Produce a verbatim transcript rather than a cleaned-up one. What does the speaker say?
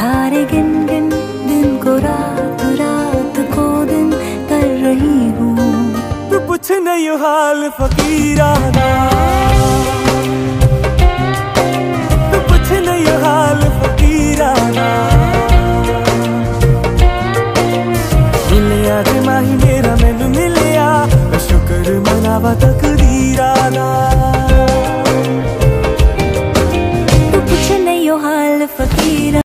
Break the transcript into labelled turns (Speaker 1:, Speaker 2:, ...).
Speaker 1: तारे गिन गिन दिन को रात, रात को दिन कर रही हूँ।
Speaker 2: तू पूछ नहीं हाल फकीराना, तू पूछ नहीं हाल फकीराना। मिलिया जे माही मेरा मैनू मिलिया, शुक्र मनावा तकदीराना।
Speaker 1: तू पूछ नहीं हाल फकीरा।